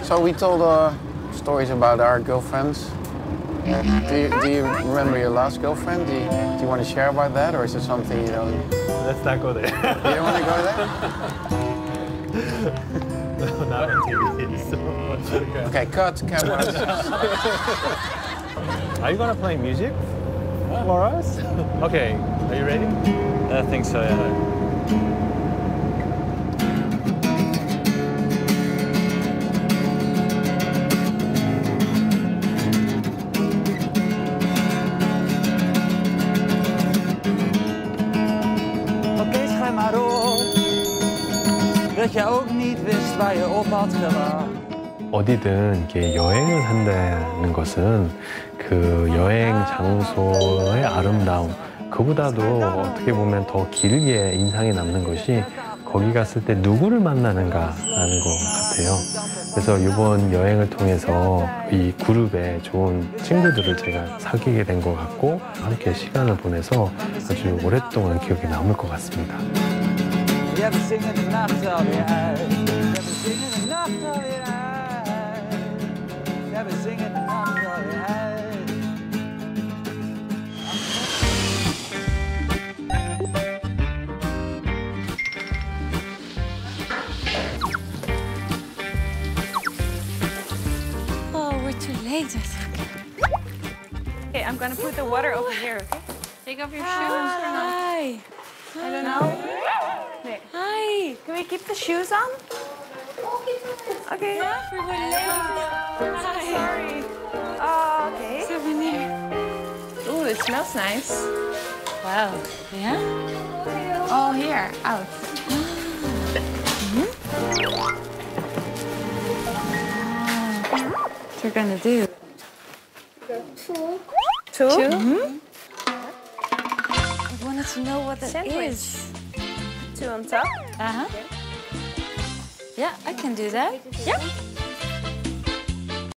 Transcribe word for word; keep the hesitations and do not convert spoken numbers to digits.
So we told uh, stories about our girlfriends. Do you, do you remember your last girlfriend? Do you, do you want to share about that, or is it something you don't? Let's not go there. You don't want to go there? No, not on T V. So much. Okay, cut cameras. Are you gonna play music for us? Okay, are you ready? I think so, yeah. Oké, schrijf maar op dat je ook niet wist waar je op had gewacht. 어디든 이렇게 여행을 한다는 것은 그 여행 장소의 아름다움, 그보다도 어떻게 보면 더 길게 인상에 남는 것이 거기 갔을 때 누구를 만나는가라는 것 같아요. 그래서 이번 여행을 통해서 이 그룹의 좋은 친구들을 제가 사귀게 된 것 같고 함께 시간을 보내서 아주 오랫동안 기억에 남을 것 같습니다. Ja, we zingen de nacht alweer uit. Ja, we zingen de nacht alweer uit. Ja, we zingen de nacht alweer uit. Oh, we're too late, I think. Okay, I'm gonna put the water over here, okay? Take off your shoes or not? Hi. I don't know. Nee. Hi. Can we keep the shoes on? Okay. Yeah, we were late. Hi. Sorry. Oh, okay. Souvenir. Ooh, it smells nice. Wow. Yeah? Oh, here, out. What you're gonna do? Two? Two? Mm-hmm. I wanted to know what that Sandwich. is. Two on top. Uh-huh. Yeah, I can do that. Yeah.